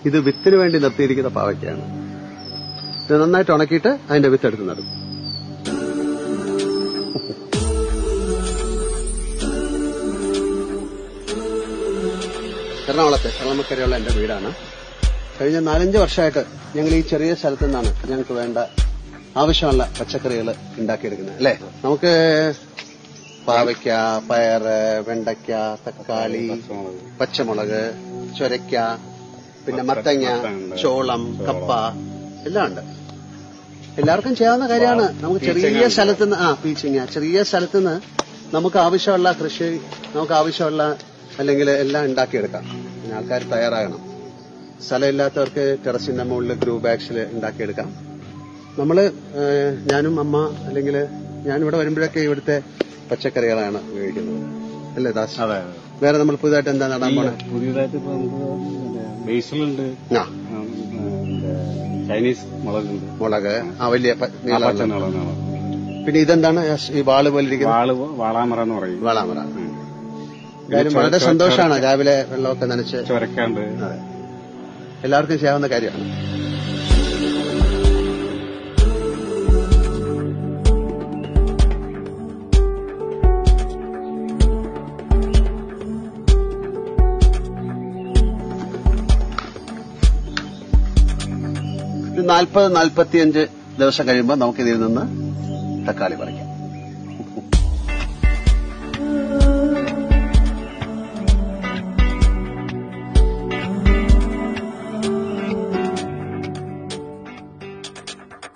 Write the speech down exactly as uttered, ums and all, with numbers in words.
ഇത് വിത്തിന് വേണ്ടി നിർത്തിയിരിക്കുന്ന പാവയ്ക്കാണ്. ഇത് നന്നായിട്ട് ഉണക്കിയിട്ട് അതിന്റെ വിത്ത് എടുത്ത് നടും. എറണാകുളത്തെ കള്ളമക്കരയുള്ള എന്റെ വീടാണ്. കഴിഞ്ഞ നാലഞ്ച് വർഷമായിട്ട് ഞങ്ങൾ ഈ ചെറിയ സ്ഥലത്തു നിന്നാണ് ഞങ്ങൾക്ക് വേണ്ട ആവശ്യമുള്ള പച്ചക്കറികൾ ഉണ്ടാക്കിയെടുക്കുന്നത്. അല്ലേ, നമുക്ക് പാവയ്ക്ക, പയറ്, വെണ്ടയ്ക്ക, തക്കാളി, പച്ചമുളക്, ചൊരയ്ക്ക, പിന്നെ മത്തങ്ങ, ചോളം, കപ്പ എല്ലാം ഉണ്ട്. എല്ലാവർക്കും ചെയ്യാവുന്ന കാര്യമാണ്. നമുക്ക് ചെറിയ സ്ഥലത്തുനിന്ന് ആ പീച്ചിങ്ങ ചെറിയ സ്ഥലത്തുനിന്ന് നമുക്ക് ആവശ്യമുള്ള കൃഷി നമുക്ക് ആവശ്യമുള്ള അല്ലെങ്കിൽ എല്ലാം ഉണ്ടാക്കിയെടുക്കാം. പിന്നെ ആൾക്കാർ തയ്യാറാകണം. സ്ഥലമില്ലാത്തവർക്ക് ടെറസിന്റെ മുകളിൽ ഗ്രൂ ബാഗ്സിൽ ഉണ്ടാക്കിയെടുക്കാം. നമ്മള് ഞാനും അമ്മ അല്ലെങ്കിൽ ഞാനിവിടെ വരുമ്പോഴൊക്കെ ഇവിടുത്തെ പച്ചക്കറികളാണ് ഉപയോഗിക്കുന്നത്. അല്ലേ ദാസ്? വേറെ നമ്മൾ പുതിയതായിട്ട് എന്താ നടാൻ പോണേ? പുതിയതായിട്ട് ഇപ്പൊ നമുക്ക് ബേസിലുണ്ട്, ചൈനീസ് മുളകുണ്ട്, മുളക് ആ വലിയ പിന്നെ ഇതെന്താണ് ഈ വാള് പോലെ ഇരിക്കുന്നത്? വാളാമറ എന്ന് പറയും. വാളാമറ. കാര്യം വളരെ സന്തോഷമാണ് രാവിലെ വെള്ളമൊക്കെ നനച്ച് ചൊരക്കാണ്ട്. എല്ലാവർക്കും ചെയ്യാവുന്ന കാര്യമാണ്. ഇത് നാൽപ്പത് നാൽപ്പത്തിയഞ്ച് ദിവസം കഴിയുമ്പോൾ നമുക്കിതിൽ നിന്ന് തക്കാളി പറിക്കാം.